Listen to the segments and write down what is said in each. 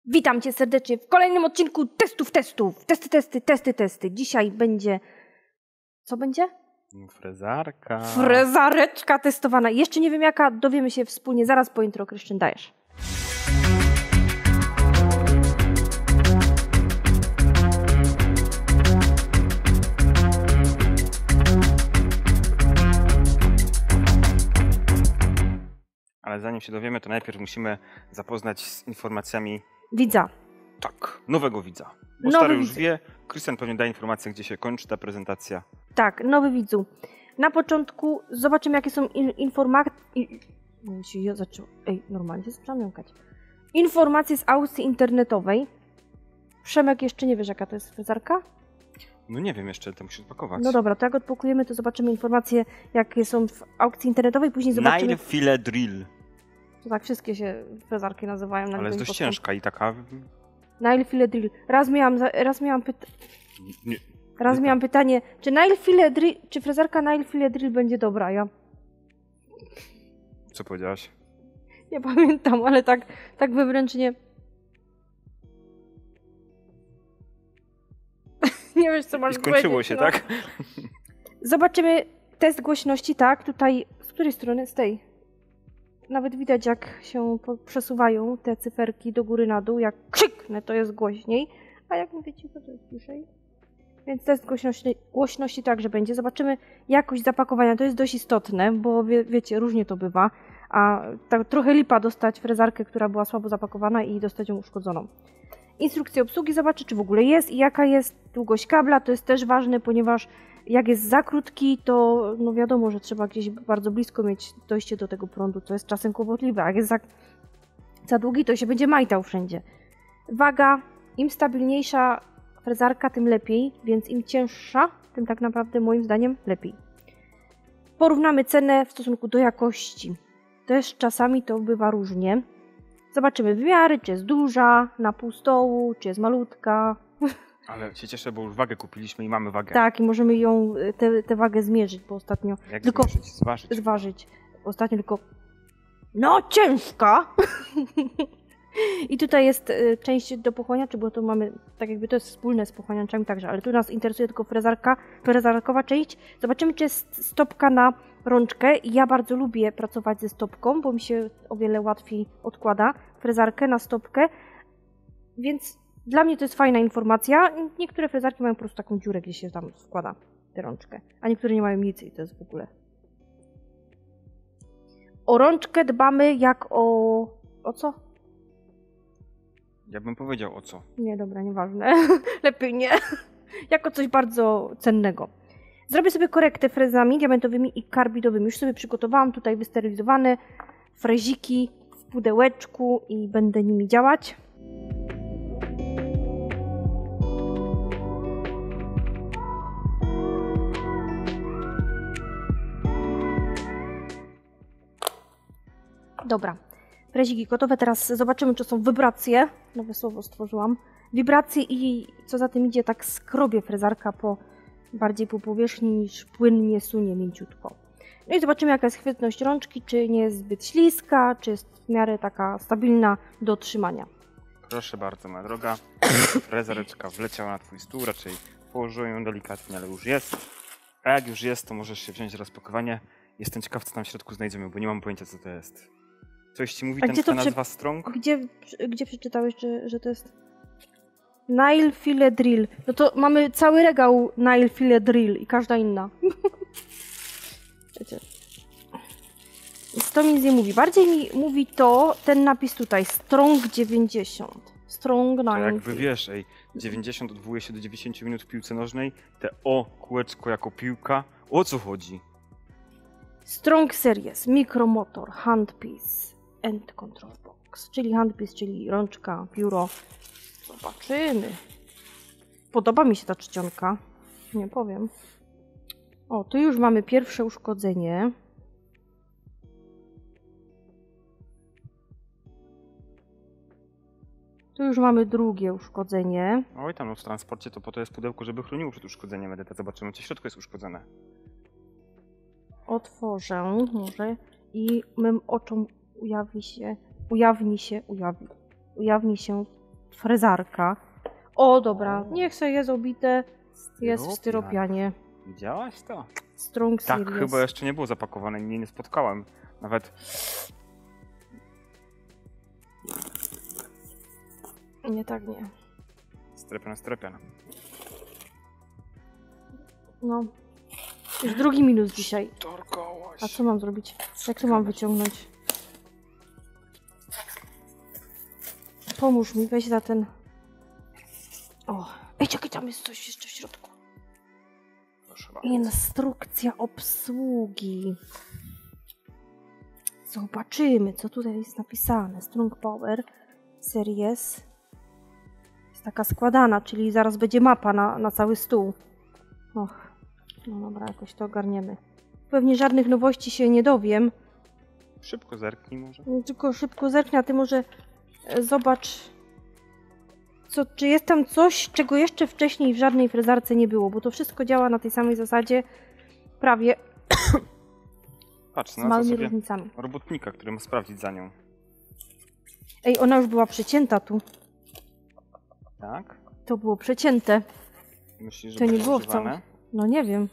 Witam Cię serdecznie w kolejnym odcinku testów. Testy. Dzisiaj będzie... Co będzie? Frezarka. Frezareczka testowana. Jeszcze nie wiem jaka, dowiemy się wspólnie zaraz po intro. Krystian, dajesz. Ale zanim się dowiemy, to najpierw musimy zapoznać z informacjami... Widza. Tak, nowego widza. Bo stary już wie, Krystian pewnie da informację, gdzie się kończy ta prezentacja. Tak, nowy widzu. Na początku zobaczymy, jakie są informacje... normalnie się zaczęłam jąkać. Informacje z aukcji internetowej. Przemek, jeszcze nie wiesz, jaka to jest frezarka? No nie wiem, jeszcze to muszę odpakować. No dobra, to jak odpakujemy, to zobaczymy informacje, jakie są w aukcji internetowej, później zobaczymy... Nail File Drill. To tak, wszystkie się frezarki nazywają. Ale jest dość ciężka i taka... Nail File Drill. Raz miałam pytanie, czy frezarka Nail File Drill będzie dobra? Ja... Co powiedziałaś? Nie pamiętam, ale tak wewnętrznie... Nie wiesz, co masz powiedzieć. I skończyło się, tak? Zobaczymy test głośności, tak? Tutaj, z której strony? Z tej. Nawet widać, jak się przesuwają te cyferki do góry na dół. Jak krzyknę, to jest głośniej, a jak mówię cicho, to jest ciszej. Więc test głośności także będzie. Zobaczymy jakość zapakowania. To jest dość istotne, bo wiecie, różnie to bywa. A tak trochę lipa dostać frezarkę, która była słabo zapakowana i dostać ją uszkodzoną. Instrukcję obsługi zobaczę, czy w ogóle jest i jaka jest długość kabla. To jest też ważne, ponieważ jak jest za krótki, to no wiadomo, że trzeba gdzieś bardzo blisko mieć dojście do tego prądu, co jest czasem kłopotliwe. A jak jest za długi, to się będzie majtał wszędzie. Waga, im stabilniejsza frezarka, tym lepiej, więc im cięższa, tym tak naprawdę moim zdaniem lepiej. Porównamy cenę w stosunku do jakości. Też czasami to bywa różnie. Zobaczymy wymiary, czy jest duża, na pół stołu, czy jest malutka. Ale się cieszę, bo już wagę kupiliśmy i mamy wagę. Tak, i możemy ją, tę wagę zmierzyć, bo ostatnio... Jak tylko zmierzyć? Zważyć. Ostatnio tylko... No, ciężka! I tutaj jest część do pochłaniaczy, bo to mamy, tak jakby to jest wspólne z pochłaniaczami także, ale tu nas interesuje tylko frezarkowa część. Zobaczymy, czy jest stopka na rączkę. Ja bardzo lubię pracować ze stopką, bo mi się o wiele łatwiej odkłada frezarkę na stopkę, więc dla mnie to jest fajna informacja. Niektóre frezarki mają po prostu taką dziurę, gdzie się tam wkłada tę rączkę, a niektóre nie mają nic i to jest w ogóle... O rączkę dbamy jak o... O co? Ja bym powiedział o co. Nie, dobra, nieważne. Lepiej nie. Jako coś bardzo cennego. Zrobię sobie korektę frezami diamentowymi i karbidowymi. Już sobie przygotowałam tutaj wysterylizowane freziki w pudełeczku i będę nimi działać. Dobra. Freziki gotowe, teraz zobaczymy, czy są wibracje. Nowe słowo stworzyłam. Wibracje i co za tym idzie, tak skrobię frezarka bardziej po powierzchni niż płynnie sunie mięciutko. No i zobaczymy, jaka jest chwytność rączki, czy nie jest zbyt śliska, czy jest w miarę taka stabilna do trzymania. Proszę bardzo, moja droga. Frezareczka wleciała na twój stół, raczej położyłem ją delikatnie, ale już jest. A jak już jest, to możesz się wziąć za rozpakowanie. Jestem ciekaw, co tam w środku znajdziemy, bo nie mam pojęcia, co to jest. Coś ci mówi ta nazwa Strong? Gdzie przeczytałeś, że to jest Nail File Drill? No to mamy cały regał Nail File Drill i każda inna. Wiecie. To mi nic nie mówi. Bardziej mi mówi ten napis tutaj, Strong 90. Strong 90. To jakby wiesz, 90 odwołuje się do 90 minut w piłce nożnej, te kółeczko jako piłka. O co chodzi? Strong Series, Micromotor, Handpiece and Control Box. Czyli handpiece, czyli rączka, pióro. Zobaczymy. Podoba mi się ta czcionka. Nie powiem. O, tu już mamy pierwsze uszkodzenie. Tu już mamy drugie uszkodzenie. Oj, tam w transporcie to po to jest pudełko, żeby chroniło przed uszkodzeniem edyta. Zobaczymy, co w środku jest uszkodzone. Otworzę może i mym oczom ujawni się frezarka. O, dobra, niech sobie jest obite. Jest w styropianie. Widziałaś to? Strong Tak, Series. chyba jeszcze nie było zapakowane, nie spotkałem. Nawet Nie, tak nie. strepiona. No. Już drugi minus dzisiaj. Torkołaś. A co mam zrobić? Jak to mam wyciągnąć? Pomóż mi, weź za ten... O, ej, czekaj, tam jest coś jeszcze w środku. Proszę bardzo. Instrukcja obsługi. Zobaczymy, co tutaj jest napisane. Strong Power Series. Jest taka składana, czyli zaraz będzie mapa na cały stół. Och, no dobra, jakoś to ogarniemy. Pewnie żadnych nowości się nie dowiem. Szybko zerknij może. Tylko szybko zerknę, a ty może zobacz, czy jest tam coś, czego jeszcze wcześniej w żadnej frezarce nie było, bo to wszystko działa na tej samej zasadzie, prawie Patrz, z znalazła małymi sobie różnicami. robotnika, który ma sprawdzić za nią. Ej, ona już była przecięta tu. Tak? To było przecięte. Myślisz, że To nie będzie było używane? wcale. No nie wiem.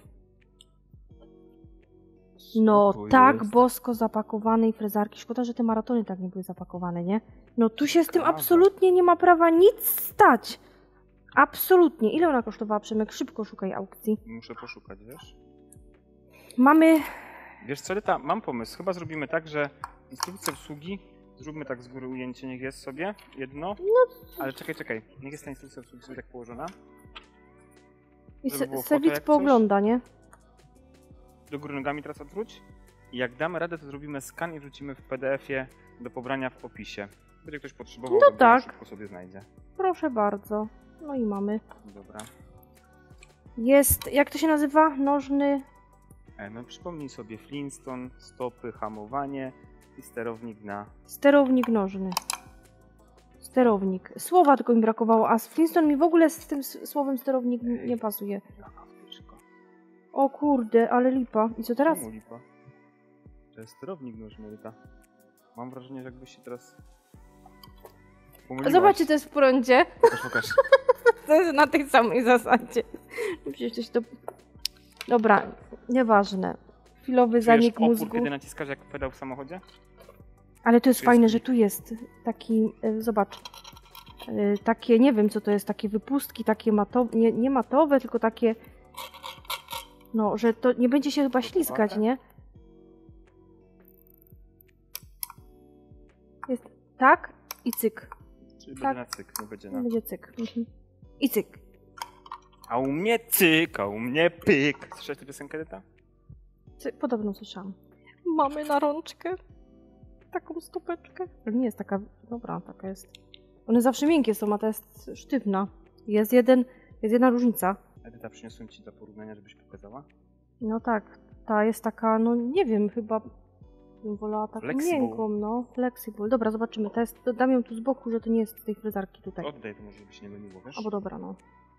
Co No to tak jest? bosko zapakowanej frezarki. Szkoda, że te maratony tak nie były zapakowane, nie? No tu się z tym Ciekawe. absolutnie nie ma prawa nic stać. Absolutnie. Ile ona kosztowała, Przemek? Szybko szukaj aukcji. Muszę poszukać, wiesz? Mamy... Wiesz co, Ryta, mam pomysł. Chyba zrobimy tak, że instrukcję obsługi zróbmy tak z góry ujęcie, niech jest sobie jedno. Ale czekaj. Niech jest ta instrukcja obsługi sobie tak położona. I Żeby było foto Sewicz jak coś? poogląda, nie? Do góry nogami teraz odwróć. I jak damy radę, to zrobimy skan i wrzucimy w PDF-ie do pobrania w opisie. Będzie ktoś potrzebował, No to tak. szybko sobie znajdzie. Proszę bardzo. No i mamy. Dobra. Jest, jak to się nazywa? Nożny... No przypomnij sobie Flintstone, stopy, hamowanie i sterownik na... Sterownik nożny. Sterownik. Słowa tylko mi brakowało, a Flintstone mi w ogóle z tym słowem sterownik nie pasuje. Jaka wtyczka. O kurde, ale lipa. I co teraz? Czemu lipa? To jest sterownik nożny, Ryta. Mam wrażenie, że jakbyś się teraz... pomyliłaś. Zobaczcie, to jest w prądzie. Pokaż. To jest na tej samej zasadzie. Przecież coś to... Dobra, nieważne. Chwilowy zanik opór, mózgu. kiedy naciskasz jak pedał w samochodzie? Ale to jest Tu fajne, jest że tu jest taki, zobacz, takie, nie wiem co to jest, takie wypustki, takie matowe, nie matowe, tylko takie, no, że to nie będzie się chyba ślizgać, nie? Jest tak i cyk. Czyli Tak. będzie na cyk, nie będzie Nie na... będzie cyk. Mhm. I cyk. A u mnie cyk, a u mnie pyk. Słyszałeś tę piosenkę, Ryta? Podobno słyszałam. Mamy na rączkę taką stopeczkę. Ale nie jest taka, dobra, taka jest. One zawsze miękkie są, a ta jest sztywna. Jest jedna różnica. Edyta, przyniosłem ci do porównania, żebyś pokazała. No tak, ta jest taka, no nie wiem, chyba bym wolała taką Flexible. miękką, no. Flexible. Dobra, zobaczymy. Ta jest, dam ją tu z boku, że to nie jest z tej frezarki tutaj. Oddaj to może, żeby się nie myliło, wiesz? Albo dobra, no.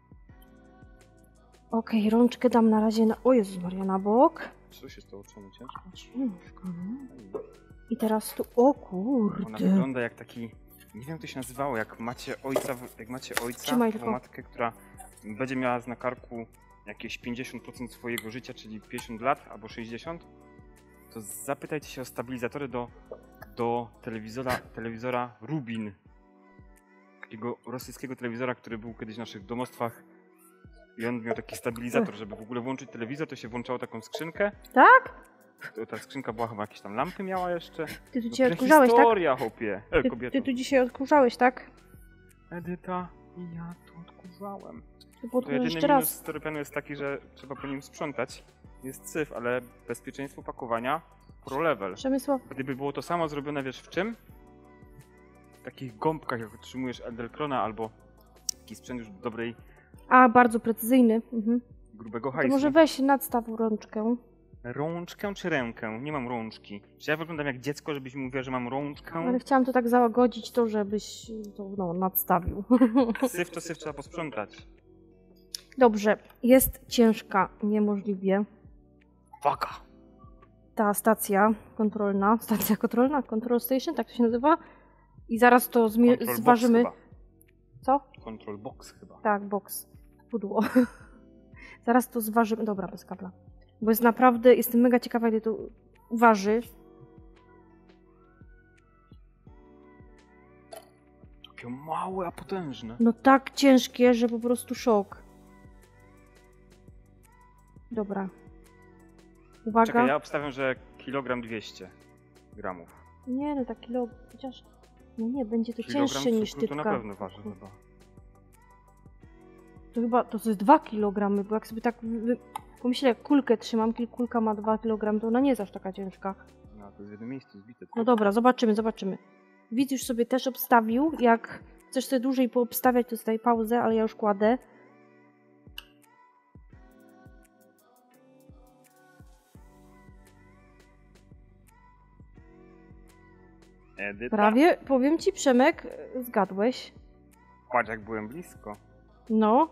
Okej, rączkę dam na razie na... O Jezus Maria, na bok. Co się stało? Czemu ciężko? Ciężko, no. I teraz tu, o Ona kurde. wygląda jak taki... Nie wiem, jak to się nazywało, jak macie ojca, Trzymaj albo tylko. matkę, która będzie miała na karku jakieś 50% swojego życia, czyli 50 lat albo 60, to zapytajcie się o stabilizatory do telewizora Rubin. Takiego rosyjskiego telewizora, który był kiedyś w naszych domostwach. I on miał taki stabilizator, żeby w ogóle włączyć telewizor, to się włączało taką skrzynkę. Tak? Ta skrzynka była chyba jakieś tam lampy miała jeszcze. Ty tu dzisiaj odkurzałeś, tak? Historia, chłopie. Kobieto. Ty tu dzisiaj odkurzałeś, tak? Edyta, ja tu odkurzałem. To To jedyny jeszcze minus raz. styropianu jest taki, że trzeba po nim sprzątać. Jest syf, ale bezpieczeństwo pakowania pro level. Przemysław, Gdyby było to samo zrobione, wiesz w czym? W takich gąbkach, jak otrzymujesz Edelkrona albo taki sprzęt już dobrej, a bardzo precyzyjny. Mhm. grubego To hajsu. może weź nadstaw rączkę. Rączkę czy rękę? Nie mam rączki. Czy ja wyglądam jak dziecko, żebyś mi mówiła, że mam rączkę? Ale chciałam to tak załagodzić, to żebyś to no, nadstawił. Syf to syf, trzeba posprzątać. Dobrze, jest ciężka niemożliwie Waka! ta stacja kontrolna, control station, tak to się nazywa. I zaraz to Control box zważymy. chyba. Co? Control box chyba. Tak, box. Pudło. Zaraz to zważymy. Dobra, bez kabla. Bo jest naprawdę, jestem mega ciekawa, ile to waży. Takie małe, a potężne. No tak ciężkie, że po prostu szok. Dobra. Uwaga. Czekaj, ja obstawiam, że kilogram 200 gramów. Nie, no tak kilo... Chociaż... No nie, będzie to Kilogram cięższe niż cukru tytka. to na pewno waży chyba. To chyba... To jest 2 kg, bo jak sobie tak... Pomyślę, jak kulkę trzymam, kulka ma 2 kg, to ona nie jest aż taka ciężka. No, to jest w jednym miejscu zbite. No dobra, zobaczymy, zobaczymy. Widz już sobie też obstawił. Jak chcesz sobie dłużej poobstawiać, to tutaj pauzę, ale ja już kładę. Edyta. Prawie, powiem ci, Przemek, zgadłeś. Patrz, jak byłem blisko. No.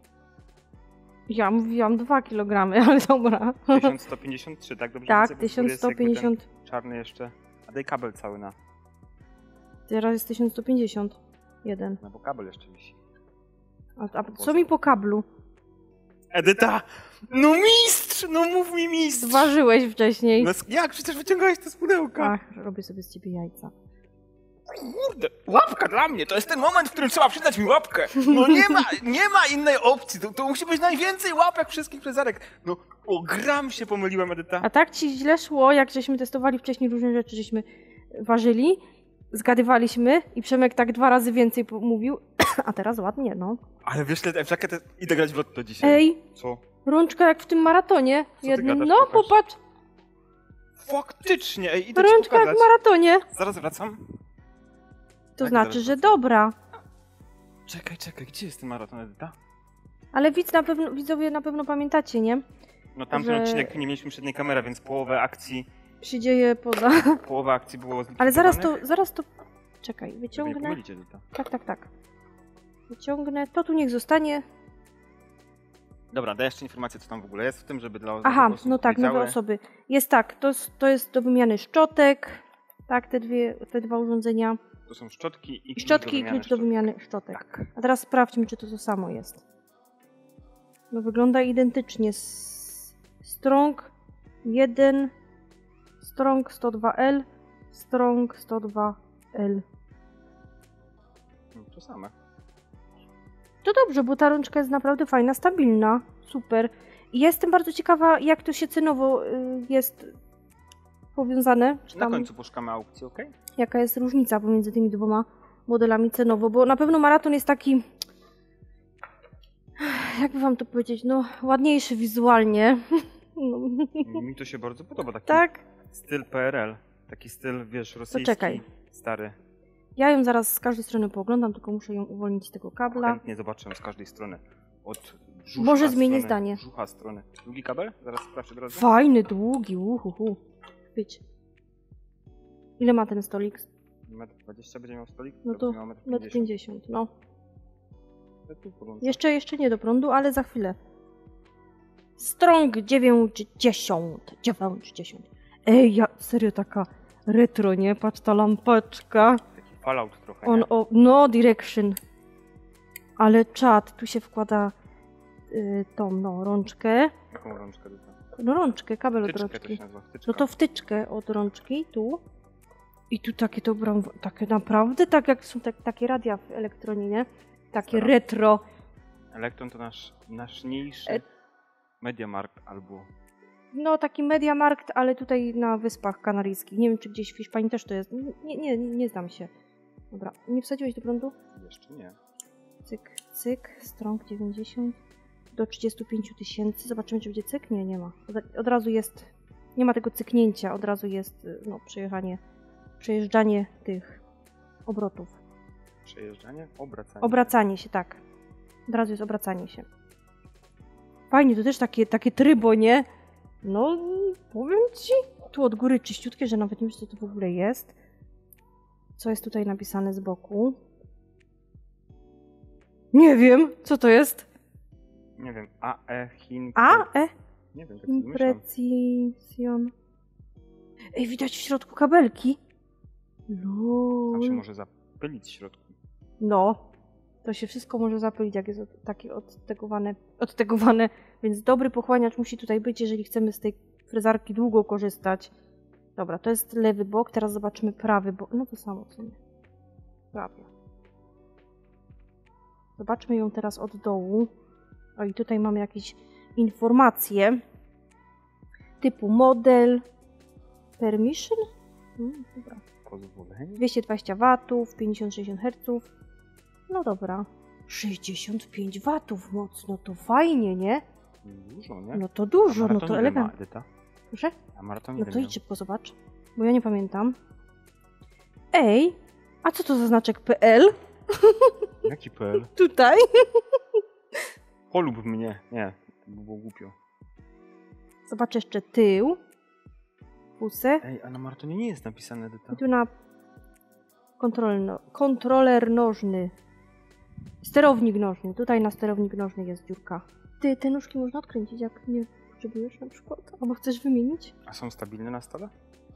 Ja mówiłam 2 kg, ale dobra. 1153, tak? Dobrze Tak, widzę, bo z góry jest jakby 1150. ten czarny jeszcze. A daj kabel cały na. Teraz jest 1151. No bo kabel jeszcze wisi. A co mi po kablu? Edyta! No mistrz! No mów mi mistrz! Zważyłeś wcześniej. No jak? Przecież wyciągałeś to z pudełka. Ach, robię sobie z ciebie jajca. Kurde, łapka dla mnie, to jest ten moment, w którym trzeba przyznać mi łapkę. No nie ma innej opcji, to musi być najwięcej łapek wszystkich frezarek. No, o gram się pomyliłem, Edyta. A tak ci źle szło, jak żeśmy testowali wcześniej różne rzeczy, żeśmy ważyli, zgadywaliśmy i Przemek tak 2 razy więcej mówił, a teraz ładnie, no. Ale wiesz, idę grać w lotto dzisiaj. Ej, Co? rączka jak w tym maratonie ty jednym. gadasz? No, Pokaż. popatrz, Faktycznie, ej, idę ci rączka jak pokazać. w maratonie. Zaraz wracam. To Jak znaczy, zaraz że wracam? dobra. Czekaj, gdzie jest ten maraton, Edyta? Ale widzowie na pewno pamiętacie, nie? No tamten Że- odcinek nie mieliśmy przedniej kamery, więc połowę akcji Przydzieje poza... było zlikwidowanych. Ale zaraz to... Czekaj, wyciągnę. Mylić, Edyta. Tak. Wyciągnę. To tu niech zostanie. Dobra, daj jeszcze informację, co tam w ogóle jest w tym, żeby dla Aha, osób no tak, wiedziały. nowe osoby. Jest tak, to jest do wymiany szczotek. Tak, te dwa urządzenia. To są szczotki i Szczotki i klucz do wymiany szczotek. Tak. A teraz sprawdźmy, czy to samo jest. No wygląda identycznie. Strong 1, Strong 102L, Strong 102L. No, to same. To dobrze, bo ta rączka jest naprawdę fajna, stabilna. Super. I jestem bardzo ciekawa, jak to się cenowo jest powiązane. Czy Na tam, końcu poszukamy aukcji, ok? jaka jest różnica pomiędzy tymi dwoma modelami cenowo, bo na pewno maraton jest taki, jakby wam to powiedzieć, no ładniejszy wizualnie. No. Mi to się bardzo podoba, taki Tak? styl PRL. Taki styl, wiesz, rosyjski, czekaj. stary. Ja ją zaraz z każdej strony pooglądam, tylko muszę ją uwolnić z tego kabla. Chętnie zobaczę z każdej strony. Od brzucha Może zmienię strony, zdanie. Brzucha strony. Długi kabel? Zaraz sprawdź od razu. Fajny, długi, uhuhu. Być. Ile ma ten stolik? 1,20 m będzie miał stolik? No to będzie miał 1,50 m. 1,50 m, no. To tu podłączę. Jeszcze nie do prądu, ale za chwilę. Strong 90. Ej, serio taka retro, nie? Patrz ta lampeczka. Taki Fallout trochę, nie? No, direction. Ale czad, tu się wkłada tą, no, rączkę. Jaką rączkę tutaj? No rączkę, kabel od Wtyczkę to rączki. się nazywa, wtyczka. No to wtyczkę od rączki, tu. I tu takie dobro, takie naprawdę, tak jak są takie radia w elektronie, nie? Takie Staram. retro. Elektron to nasz mniejszy Mediamarkt albo... No, taki Mediamarkt, ale tutaj na Wyspach Kanaryjskich. Nie wiem, czy gdzieś w Hiszpanii też to jest. Nie znam się. Dobra, nie wsadziłeś do prądu? Jeszcze nie. Cyk, Strong 90 do 35 000. Zobaczymy, czy będzie cyk. Nie ma. Od razu jest, nie ma tego cyknięcia, od razu jest no, przejeżdżanie tych obrotów. Przejeżdżanie? Obracanie. Obracanie się, tak. Od razu jest obracanie się. Fajnie, to też takie trybo, nie? No, powiem ci, tu od góry czyściutkie, że nawet nie wiem, co to w ogóle jest. Co jest tutaj napisane z boku? Nie wiem, co to jest? Nie wiem, AE Chin. Nie wiem, tak sobie myślę. Impression. Ej, widać w środku kabelki. Tam się Lol. może zapylić w środku. No. To się wszystko może zapylić, jak jest takie odtegowane. Więc dobry pochłaniacz musi tutaj być, jeżeli chcemy z tej frezarki długo korzystać. Dobra, to jest lewy bok, teraz zobaczymy prawy bok. No to samo w sumie. Prawie. Zobaczmy ją teraz od dołu. O, i tutaj mamy jakieś informacje. Typu model. Permission? Dobra. Pozwolenie? 220 W, 50-60 Hz. No dobra. 65 W mocno, to fajnie, nie? Dużo, nie? No to dużo, no to elegancko. Edyta? Proszę? A maraton No to idź szybko, zobacz. Bo ja nie pamiętam. Ej, a co to za znaczek PL? Jaki PL? Tutaj. Polub mnie. Nie, to by było głupio. Zobacz jeszcze tył. Pusę. Ej, a na maratonie nie jest napisane Edyta. I tu na kontroler nożny. Sterownik nożny. Tutaj na sterownik nożny jest dziurka. Ty, te nóżki można odkręcić, jak nie potrzebujesz na przykład. Albo chcesz wymienić? A są stabilne na stole?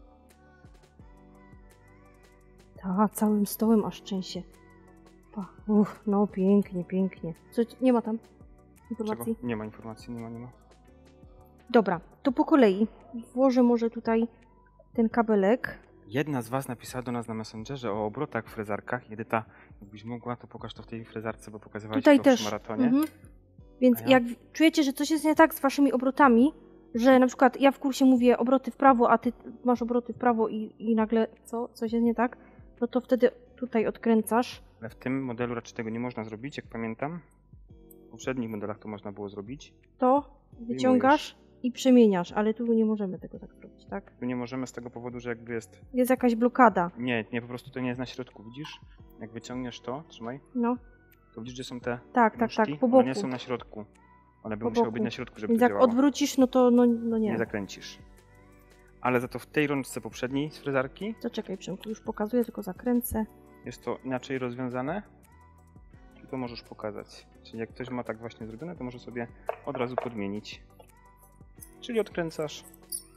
Tak, całym stołem aż trzęsie. No pięknie, pięknie. Co, nie ma tam informacji? Czego? Nie ma informacji, nie ma. Dobra, to po kolei. Włożę może tutaj ten kabelek. Jedna z was napisała do nas na Messengerze o obrotach w frezarkach. Edyta, jakbyś mogła, to pokaż to w tej frezarce, bo pokazywałeś Tutaj to też. przy maratonie. Więc A ja? jak czujecie, że coś jest nie tak z waszymi obrotami, że na przykład ja w kursie mówię obroty w prawo, a ty masz obroty w prawo i nagle coś jest nie tak, no to wtedy tutaj odkręcasz. Ale w tym modelu raczej tego nie można zrobić, jak pamiętam. W poprzednich modelach to można było zrobić. To wyciągasz i przemieniasz, ale tu nie możemy tego tak zrobić, tak? Tu nie możemy z tego powodu, że jakby jest... Jest jakaś blokada. Nie, po prostu to nie jest na środku, widzisz? Jak wyciągniesz to, trzymaj, No, to widzisz, że są te tak, nóżki, po boku. one nie są na środku. One by Po musiały boku. być na środku, żeby Więc to jak działało. odwrócisz, no to no nie. Nie zakręcisz. Ale za to w tej rączce poprzedniej z frezarki To czekaj, Przemku, już pokazuję, tylko zakręcę. jest to inaczej rozwiązane. I to możesz pokazać. Czyli jak ktoś ma tak właśnie zrobione, to może sobie od razu podmienić. Czyli odkręcasz.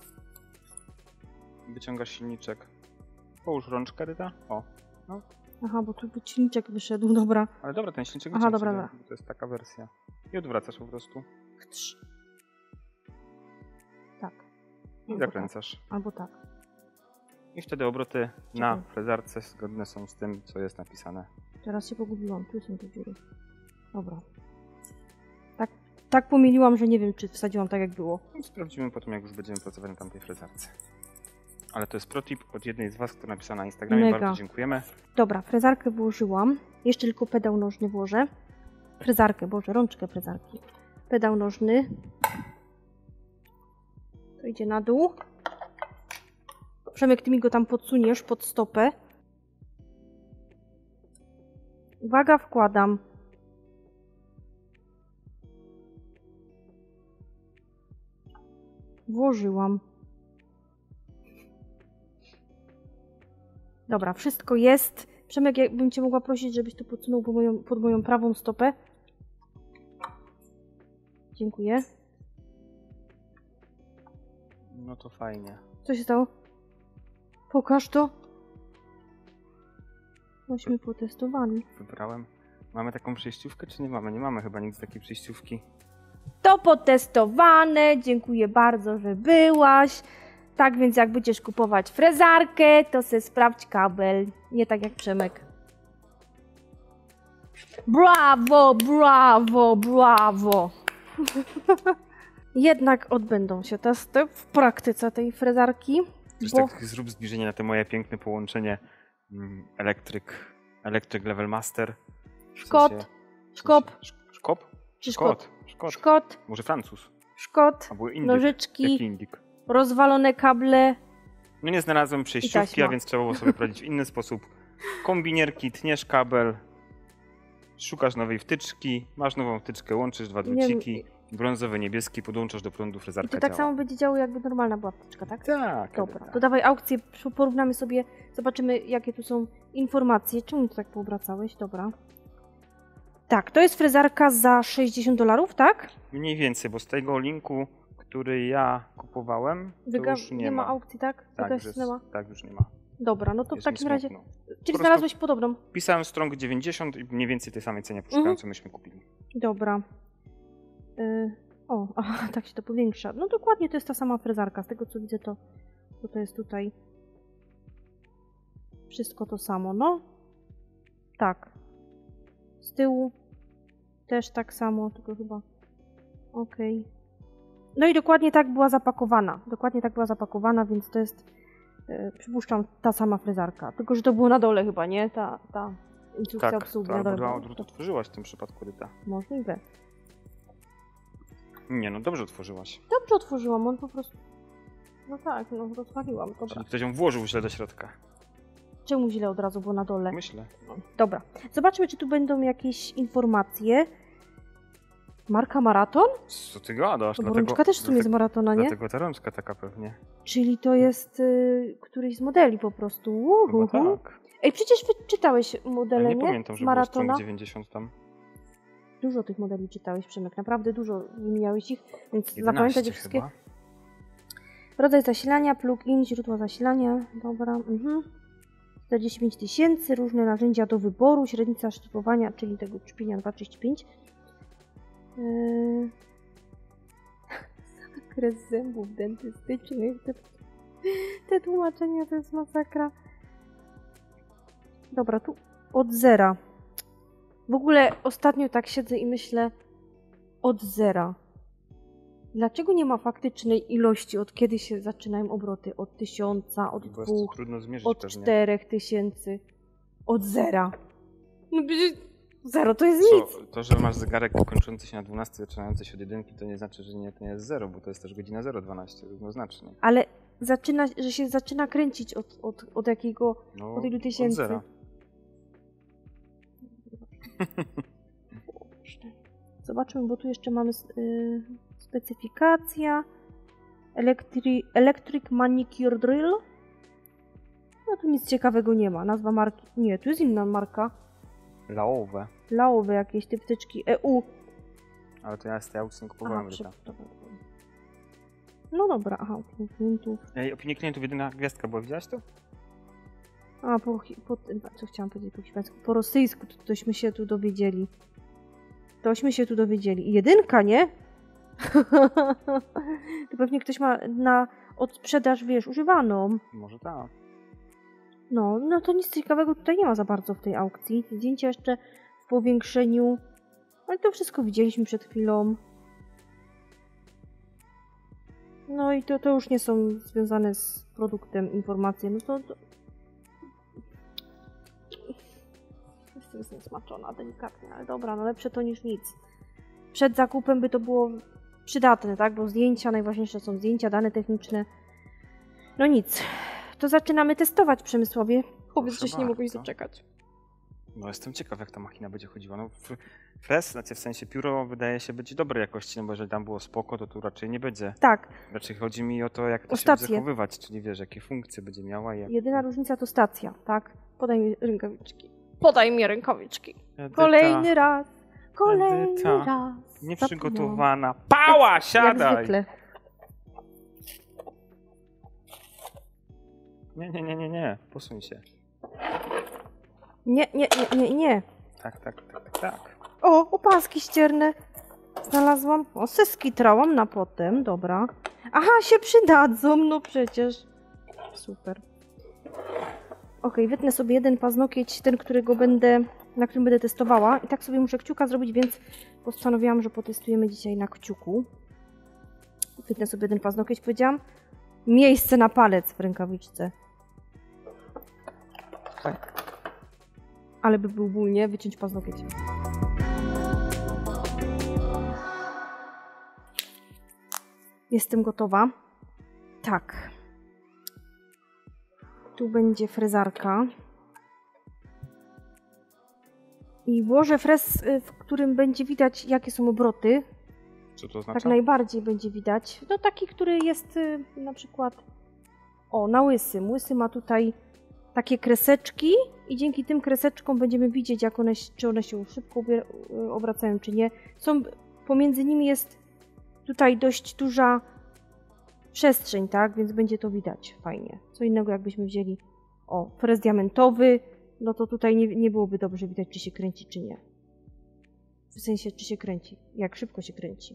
Wyciągasz silniczek. Połóż rączkę, Edyta. O. No. Aha, bo tu by silniczek wyszedł, dobra. Ale dobra, ten silniczek Aha, wyciąg dobra, sobie, dobra. bo to jest taka wersja. I odwracasz po prostu. Tak. I Albo zakręcasz. Tak. Albo tak. I wtedy obroty na Czekaj. frezarce zgodne są z tym, co jest napisane. Teraz się pogubiłam, tu są te dziury. Dobra. Tak pomyliłam, że nie wiem, czy wsadziłam tak, jak było. No, sprawdzimy potem, jak już będziemy pracować na tamtej frezarce. Ale to jest protip od jednej z was, która napisała na Instagramie. Mega. Bardzo dziękujemy. Dobra, frezarkę włożyłam. Jeszcze tylko pedał nożny włożę. Rączkę frezarki. Pedał nożny. To idzie na dół. Przemek, ty mi go tam podsuniesz pod stopę. Uwaga, wkładam. Włożyłam. Dobra, wszystko jest. Przemek, jakbym cię mogła prosić, żebyś to podsunął pod moją prawą stopę. Dziękuję. No to fajnie. Co się stało? Pokaż to. Myśmy potestowali. Wybrałem. Mamy taką przejściówkę, czy nie mamy? Nie mamy chyba nigdy takiej przejściówki. To potestowane. Dziękuję bardzo, że byłaś. Tak więc jak będziesz kupować frezarkę, to se sprawdź kabel. Nie tak jak Przemek. Brawo, brawo, brawo. Jednak odbędą się testy w praktyce tej frezarki. Też Bo... tak zrób zbliżenie na to moje piękne połączenie Electric Level Master. Szkot. Szkop. Szkop? Czy szkot? Szkot. Szkot. Może Francuz. Szkot. Albo Indyk. Nożyczki. Jaki Indyk? Rozwalone kable. No nie znalazłem przejściówki, taśma. a więc trzeba było sobie poradzić w inny sposób. Kombinierki, tniesz kabel, szukasz nowej wtyczki, masz nową wtyczkę, łączysz dwa druciki, brązowy, niebieski, podłączasz do prądu, I frezarka to tak działa. samo będzie działo, jakby normalna była wtyczka, tak? Tak. Dobra, tak. to dawaj aukcję, porównamy sobie, zobaczymy jakie tu są informacje. Czemu to tak poobracałeś? Dobra. Tak, to jest frezarka za $60, tak? Mniej więcej, bo z tego linku, który ja kupowałem, to już nie ma ma. aukcji, tak? To Tak, też już nie ma. tak, już nie ma. Dobra, no to w Jest mi takim razie... smutno. Czyli prostu- znalazłeś podobną. Pisałem Strong 90 i mniej więcej tej samej cenie poszukałem, co myśmy kupili. Dobra. O, aha, tak się to powiększa. No dokładnie to jest ta sama frezarka. Z tego co widzę to jest tutaj wszystko to samo. No, tak. Z tyłu też tak samo, tylko chyba... Okej. No i dokładnie tak była zapakowana. Dokładnie tak była zapakowana, więc to jest, przypuszczam, ta sama frezarka. Tylko, że to było na dole chyba, nie? Ta instrukcja Tak, obsługi to na albo dole. dwa była. odwrót otworzyłaś w tym przypadku, Ryta. Możliwe. Nie, no dobrze otworzyłaś. Dobrze otworzyłam, on po prostu... No tak, no rozwaliłam, dobra. Czyli ktoś ją włożył źle do środka. Czemu źle od razu było na dole? Myślę. Dobra, zobaczmy, czy tu będą jakieś informacje. Marka Maraton? Co ty gadasz? No bo rączka też w sumie z Maratona, nie? Dlatego ta rączka taka pewnie. Czyli to jest któryś z modeli po prostu. Chyba tak. Ej, przecież czytałeś Ja modele, nie nie? pamiętam, Z że było Maratona. Strong 90 tam. Dużo tych modeli czytałeś, Przemek. Naprawdę dużo wymieniałeś ich, więc 11 zapamiętać je wszystkie. chyba. Rodzaj zasilania, plug-in, źródło zasilania. Dobra. 45 000, różne narzędzia do wyboru, średnica szlifowania, czyli tego czpienia 2,35. Zakres zębów dentystycznych. Te tłumaczenia to jest masakra. Dobra, tu od zera. W ogóle ostatnio tak siedzę i myślę od zera. Dlaczego nie ma faktycznej ilości, od kiedy się zaczynają obroty? Od 1000, od Bo 2, jest to trudno zmierzyć od pewnie. 4000, od zera. No przecież zero to jest nic. To, że masz zegarek kończący się na 12, zaczynający się od 1, to nie znaczy, że nie, to nie jest 0, bo to jest też godzina 0,12, równoznacznie. Ale że się zaczyna kręcić od jakiego, No, od ilu od tysięcy? zera. Zobaczmy, bo tu jeszcze mamy specyfikacja. Electric Manicure Drill. No tu nic ciekawego nie ma. Nazwa marki. Nie, tu jest inna marka. Laowe. Laowe jakieś, te wtyczki EU. Ale to ja z tej aukcji nie kupowałem, Ryta. No dobra, aha, opinie klientów. Ej, opinie klientów, jedyna gwiazdka była, widziałaś to? A, co chciałam powiedzieć po hiszpańsku? Po rosyjsku tośmy się tu dowiedzieli. I 1, nie? To pewnie ktoś ma na odsprzedaż, wiesz, używaną. Może tak. No to nic ciekawego tutaj nie ma za bardzo w tej aukcji. Zdjęcia jeszcze w powiększeniu. Ale to wszystko widzieliśmy przed chwilą. No i to już nie są związane z produktem informacje. No to... Jestem zniesmaczona delikatnie, ale dobra, no lepsze to niż nic. Przed zakupem by to było przydatne, tak? Bo zdjęcia, najważniejsze są zdjęcia, dane techniczne. No nic. To zaczynamy testować, Przemysławie. Powiedz, że się nie mogłeś bardzo. doczekać. No jestem ciekaw, jak ta machina będzie chodziła. No fres, znaczy w sensie pióro wydaje się być dobrej jakości, no bo jeżeli tam było spoko, to tu raczej nie będzie. Tak. Raczej chodzi mi o to, jak to O się stację. będzie zachowywać, czyli wiesz, jakie funkcje będzie miała i jak... Jedyna różnica to stacja, tak? Podaj mi rękawiczki. Podaj mi rękawiczki. Edyta, Kolejny raz. Edyta, raz. nieprzygotowana. Pała, Jak siadaj! zwykle. Nie. Posuń się. Nie. Tak. O, opaski ścierne. Znalazłam. O, seskitrałam na potem, dobra. Aha, się przydadzą, no przecież. Super. Okej, wytnę sobie jeden paznokieć, ten, na którym będę testowała. I tak sobie muszę kciuka zrobić, więc postanowiłam, że potestujemy dzisiaj na kciuku. Wytnę sobie jeden paznokieć, powiedziałam. Miejsce na palec w rękawiczce. Ale by był ból, nie? Wyciąć paznokieć. Jestem gotowa. Tak. Tu będzie frezarka. I włożę frez, w którym będzie widać, jakie są obroty. Co to Tak oznacza? najbardziej będzie widać. No taki, który jest na przykład na łysym. Łysy ma tutaj takie kreseczki i dzięki tym kreseczkom będziemy widzieć, jak czy one się szybko obracają, czy nie. Pomiędzy nimi jest tutaj dość duża przestrzeń, tak? Więc będzie to widać fajnie. Co innego, jakbyśmy wzięli O, frez diamentowy. No to tutaj nie byłoby dobrze widać, czy się kręci, czy nie. W sensie, czy się kręci. Jak szybko się kręci.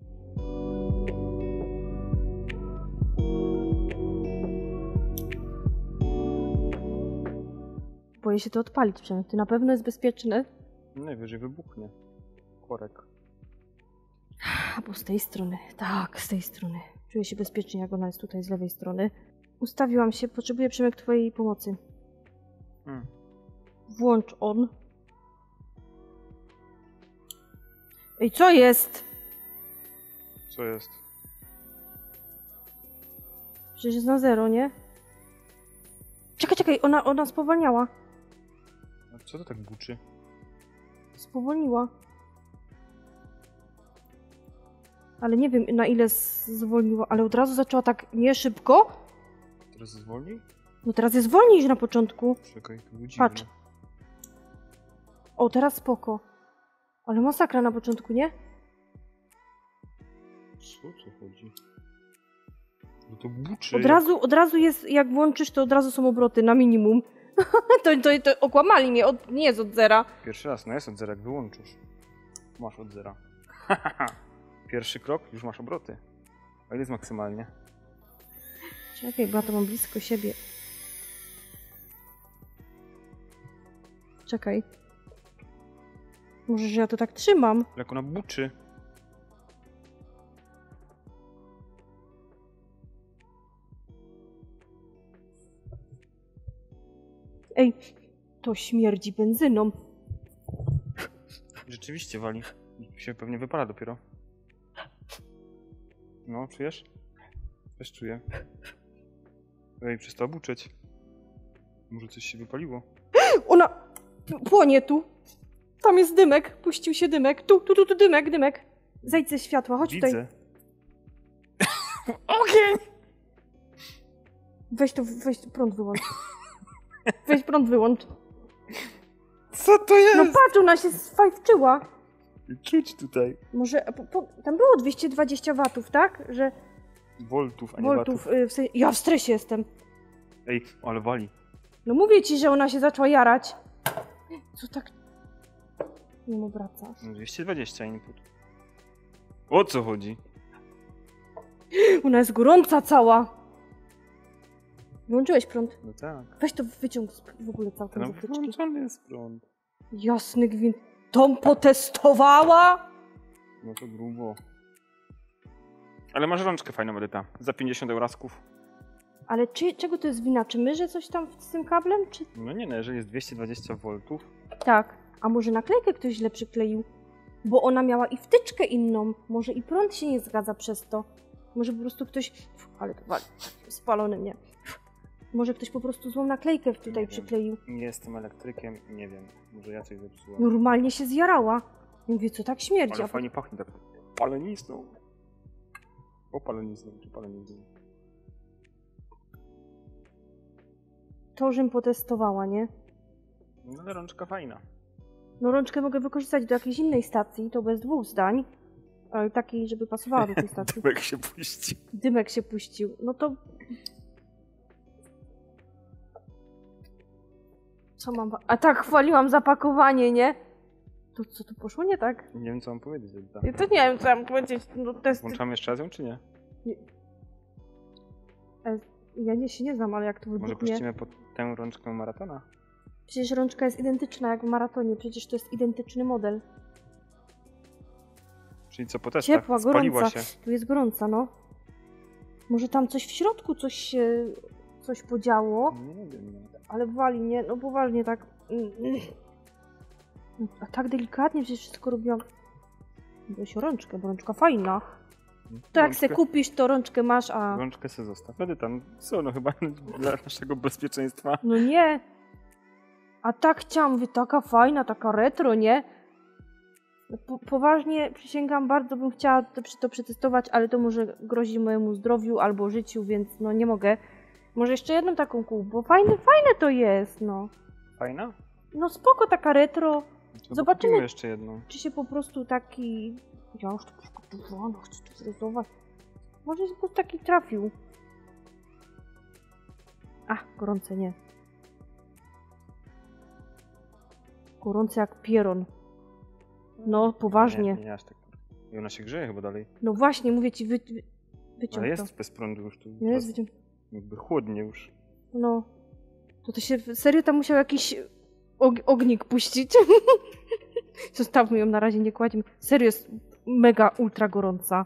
Boję się to odpalić, Przemek. To na pewno jest bezpieczne. Najwyżej wybuchnie. Korek. Albo z tej strony. Tak, z tej strony. Czuję się bezpiecznie, jak ona jest tutaj z lewej strony. Ustawiłam się. Potrzebuję, Przemek, twojej pomocy. Włącz on. Ej, co jest? Co jest? Przecież jest na 0, nie? Czekaj, ona spowalniała. A co to tak buczy? Spowolniła. Ale nie wiem, na ile zwolniła, ale od razu zaczęła tak nie szybko. Teraz zwolni? No teraz jest wolniej niż na początku. Czekaj, to było Patrz. dziwne. O, teraz spoko. Ale masakra na początku, nie? Co chodzi? No to buczy. Od razu jest, jak włączysz, to od razu są obroty na minimum. to okłamali mnie, nie jest od 0. Pierwszy raz, no jest od 0, jak wyłączysz. Masz od 0. Pierwszy krok, już masz obroty. A ile jest maksymalnie? Czekaj, bo ja to mam blisko siebie. Czekaj. Może, że ja to tak trzymam? Jak ona buczy. Ej, to śmierdzi benzyną. Rzeczywiście wali. Się pewnie wypala dopiero. No, czujesz? Też czuję. Ej, przestała buczeć. Może coś się wypaliło. Ona płonie tu. Tam jest dymek. Puścił się dymek. Tu dymek. Zejdź ze światła, chodź Widzę. tutaj. Ogień! Weź prąd wyłącz. Weź prąd wyłącz. Co to jest? No patrz, ona się sfajwczyła. Czuć tutaj. Może, tam było 220 watów, tak? Że Voltów, a nie voltów, watów. w sensie, ja w stresie jestem. Ej, ale wali. No mówię ci, że ona się zaczęła jarać. Co tak... Nie mu wracasz. No 220 input. O co chodzi? Ona jest gorąca cała. Wyłączyłeś prąd. No tak. Weź to wyciąg w ogóle całkiem No z apteczki. włączony jest prąd. Jasny gwint. Tom potestowała? No to grubo. Ale masz rączkę fajną, Edyta. Za 50 eurasków. Ale czego to jest wina? Czy my, że coś tam z tym kablem? Czy... No nie, no jeżeli jest 220 V. Tak. A może naklejkę ktoś źle przykleił? Bo ona miała i wtyczkę inną. Może i prąd się nie zgadza przez to. Może po prostu ktoś... Ale to wali. Spalony mnie. Może ktoś po prostu złą naklejkę tutaj przykleił. Nie jestem elektrykiem, nie wiem. Może ja coś zepsułem. Normalnie się zjarała. Mówię, co tak śmierdzi? Ale A fajnie pachnie tak palenizną. O palenizną, czy palenizną. to, żem potestowała, nie? No ale rączka fajna. No rączkę mogę wykorzystać do jakiejś innej stacji, to bez 2 zdań. Ale takiej, żeby pasowała do tej stacji. Dymek się puści. Dymek się puścił. No to... Co mam... A tak, chwaliłam zapakowanie, nie? To co tu poszło nie tak? Nie wiem co mam powiedzieć. Edyta. Ja to nie wiem, co mam powiedzieć. No, testy... Włączamy jeszcze raz ją, czy nie? Ja się nie znam, ale jak to Może wybuchnie... puścimy pod tę rączkę maratona? Przecież rączka jest identyczna jak w maratonie. Przecież to jest identyczny model. Czyli co po testach? Ciepła, Spaliła gorąca. się. Tu jest gorąca, no. Może tam coś w środku, coś podziało. Nie wiem. No. Ale wali, nie? No poważnie tak. A tak delikatnie przecież wszystko robiłam. Weź rączkę, bo rączka fajna. To jak se kupisz, to rączkę masz, a... Rączkę se zostaw. Edyta, no co, no chyba dla naszego bezpieczeństwa. No nie. A tak chciałam, mówię, taka fajna, taka retro, nie? No, poważnie, przysięgam, bardzo bym chciała to przetestować, ale to może grozi mojemu zdrowiu albo życiu, więc no nie mogę. Może jeszcze jedną taką bo fajne to jest, no. Fajna? No spoko, taka retro. To Zobaczymy, kupimy jeszcze jedną. czy się po prostu taki... Ja już to przygotowano, chcę to zrealizować. Może się po prostu taki trafił. Ach, gorące, nie. Gorące jak pieron. No, poważnie. Nie aż tak. I ona się grzeje chyba dalej. No właśnie, mówię ci, Ale wyciąg to. jest bez prądu już tu. Nie jest wyciąg. Jakby chłodnie już. No. To się serio tam musiał jakiś ognik puścić. Zostawmy ją na razie, nie kładźmy. Serio jest mega ultra gorąca.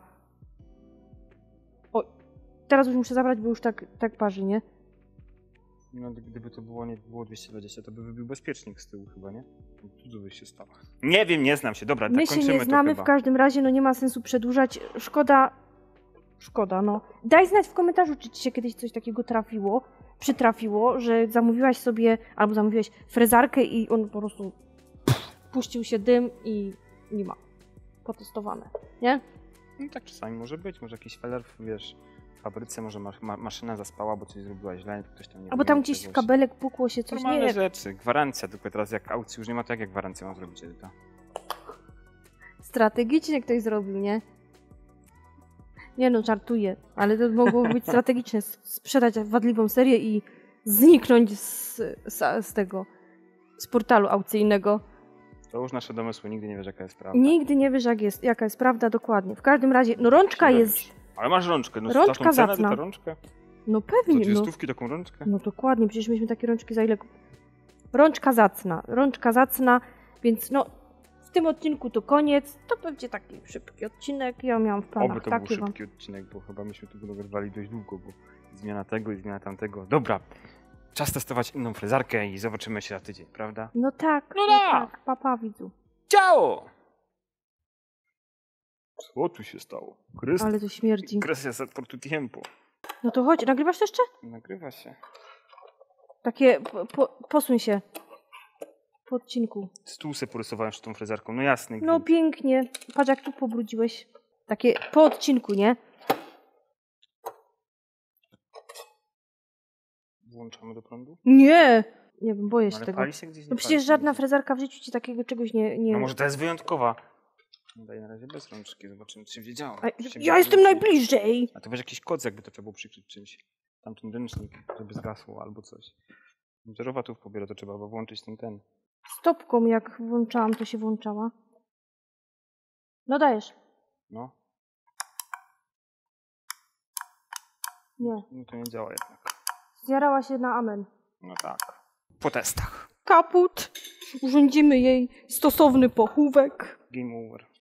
O, teraz już muszę zabrać, bo już tak parzy, nie? No gdyby to nie było 220, to by wybił bezpiecznik z tyłu chyba, nie? Co by się stało? Nie wiem, nie znam się. Dobra, tak My się kończymy nie znamy, to w chyba. każdym razie no nie ma sensu przedłużać. Szkoda, no. Daj znać w komentarzu, czy ci się kiedyś coś takiego przytrafiło, że zamówiłaś sobie, albo zamówiłeś frezarkę i on po prostu puścił się dym i nie ma. Potestowane, nie? No tak czasami może być, może jakiś feller, wiesz, w fabryce, może maszyna zaspała, bo coś zrobiła źle, ktoś tam nie Albo tam wymienił gdzieś czegoś. kabelek pukło się coś, Normalne nie. rzeczy, gwarancja, tylko teraz jak aukcji już nie ma, to jak gwarancję mam zrobić, Edyta? Strategicznie ktoś zrobił, nie? Nie no, żartuję, ale to mogło być strategiczne. Sprzedać wadliwą serię i zniknąć z portalu aukcyjnego. To już nasze domysły, nigdy nie wiesz jaka jest prawda. Nigdy nie wiesz, jaka jest prawda dokładnie. W każdym razie, no rączka jest... Ale masz rączkę, no Rączka taką cenę, zacna. ta rączkę? No To pewnie, 30 taką rączkę? no dokładnie, przecież mieliśmy takie rączki za ile... Rączka zacna, więc no w tym odcinku to koniec. To będzie taki szybki odcinek, ja miałam w planach Oby to był taki szybki odcinek, bo chyba myśmy tu nagrywali dość długo, bo zmiana tego i zmiana tamtego. Dobra, czas testować inną frezarkę i zobaczymy się za tydzień, prawda? No tak, No no tak. tak, papa widzu. Ciao! Co tu się stało? Ale to śmierdzi. Gracias por tu tiempo. No to chodź, nagrywasz to jeszcze? Nagrywa się. Takie, posuń się. Po odcinku. Stół se porysowałem z tą frezarką, no jasny. No gwint. pięknie. Patrz jak tu pobrudziłeś. Takie po odcinku, nie? Włączamy do prądu? Nie! Nie wiem, boję się Ale tego. pali się gdzieś? Nie No przecież pali się żadna gdzieś. frezarka w życiu ci takiego czegoś nie... No może to jest wyjątkowa. No daj na razie bez rączki, zobaczymy co się wiedziało. Ja jestem najbliżej! A to weź jakiś koc, jakby to trzeba było przykryć czymś. Tamten ręcznik, żeby zgasło albo coś. Żarowatów pobiera, to trzeba włączyć ten. Stopką jak włączałam, to się włączała. No dajesz. No. Nie. No to nie działa jednak. Zjarała się na amen. No tak. Po testach. Kaput. Urządzimy jej stosowny pochówek. Game over.